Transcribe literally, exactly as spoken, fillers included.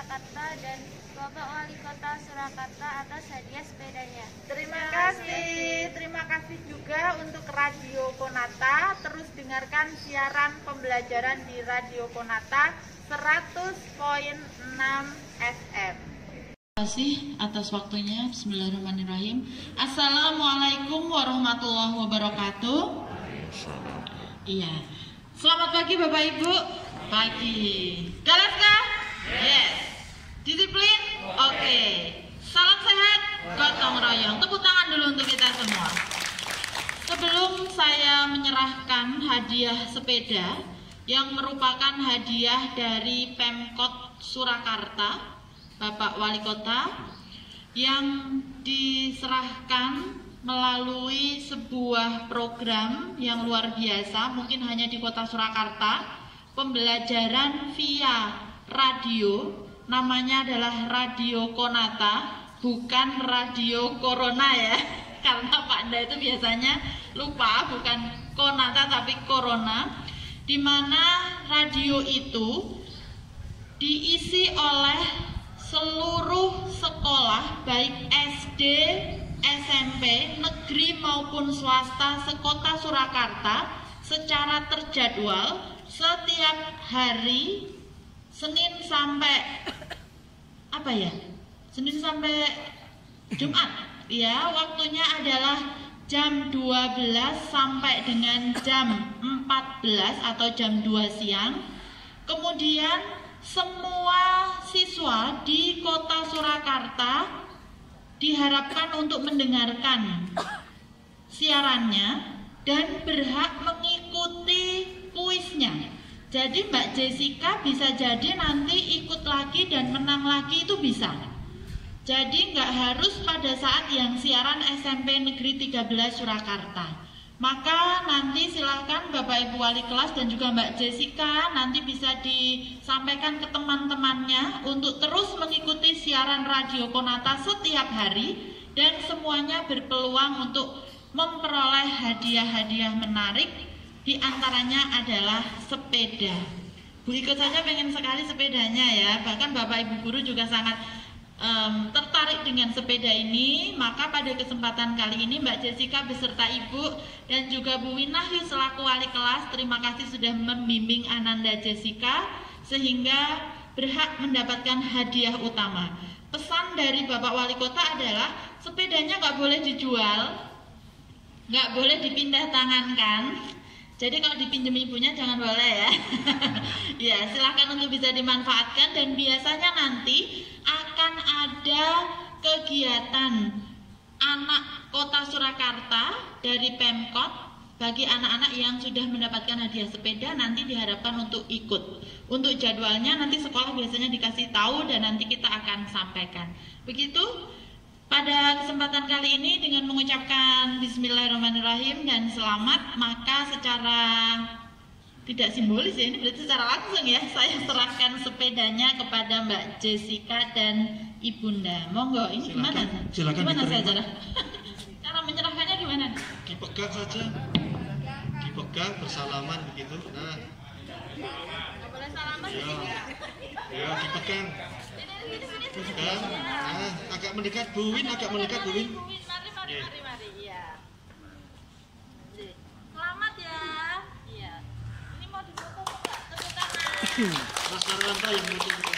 Surakarta dan Bapak Wali Kota Surakarta atas hadiah sepedanya. Terima kasih, terima kasih juga untuk Radio Konata. Terus dengarkan siaran pembelajaran di Radio Konata seratus koma enam F M. Terima kasih atas waktunya. Bismillahirrahmanirrahim. Assalamualaikum warahmatullahi wabarakatuh. Iya. Selamat pagi Bapak Ibu. Pagi. Galas kah? Yes. Disiplin? Oke. Okay. Salam sehat, gotong royong. Tepuk tangan dulu untuk kita semua. Sebelum saya menyerahkan hadiah sepeda yang merupakan hadiah dari Pemkot Surakarta, Bapak Wali Kota, yang diserahkan melalui sebuah program yang luar biasa, mungkin hanya di Kota Surakarta, pembelajaran via radio, namanya adalah Radio Konata, bukan Radio Corona ya, karena Pak Anda itu biasanya lupa, bukan Konata tapi Corona, di mana radio itu diisi oleh seluruh sekolah baik S D, S M P, negeri maupun swasta sekota Surakarta secara terjadwal setiap hari Senin sampai apa ya? Senin sampai Jumat. Ya, waktunya adalah jam dua belas sampai dengan jam empat belas atau jam dua siang. Kemudian semua siswa di Kota Surakarta diharapkan untuk mendengarkan siarannya dan berhak mengikuti kuisnya. Jadi Mbak Jessica bisa jadi nanti ikut lagi dan menang lagi itu bisa. Jadi nggak harus pada saat yang siaran S M P Negeri tiga belas Surakarta. Maka nanti silakan Bapak Ibu Wali kelas dan juga Mbak Jessica nanti bisa disampaikan ke teman-temannya untuk terus mengikuti siaran Radio Konata setiap hari dan semuanya berpeluang untuk memperoleh hadiah-hadiah menarik, diantaranya adalah sepeda. Bu ikut saja pengen sekali sepedanya ya, bahkan Bapak Ibu Guru juga sangat Um, tertarik dengan sepeda ini. Maka pada kesempatan kali ini Mbak Jessica beserta Ibu dan juga Bu Winahyu selaku wali kelas, terima kasih sudah membimbing Ananda Jessica sehingga berhak mendapatkan hadiah utama. Pesan dari Bapak Wali Kota adalah sepedanya nggak boleh dijual, nggak boleh dipindah tangankan. Jadi kalau dipinjam ibunya jangan boleh ya. Ya, silahkan untuk bisa dimanfaatkan dan biasanya nanti akan ada kegiatan anak Kota Surakarta dari Pemkot bagi anak-anak yang sudah mendapatkan hadiah sepeda, nanti diharapkan untuk ikut. Untuk jadwalnya nanti sekolah biasanya dikasih tahu dan nanti kita akan sampaikan. Begitu pada kesempatan kali ini dengan mengucapkan Bismillahirrahmanirrahim dan selamat, maka secara tidak simbolis ya, ini berarti secara langsung ya, saya serahkan sepedanya kepada Mbak Jessica dan Ibunda. Monggo, ini silakan, gimana? Silakan gimana diterima. saya cara? Cara menyerahkannya gimana? Dipegang saja, dipegang bersalaman begitu. Nah, Nggak boleh salaman ya, sih. ya dipegang. Sini, sini, sini. Pegang. Nah, agak mendekat, Bu Win, agak mendekat, Bu Win. Mari, mari, mari, Oke. mari, mari. Iya. Selamat ya. Iya. Ini mau difoto kok nggak? Tepuk tangan. Mas Marwanto yang mau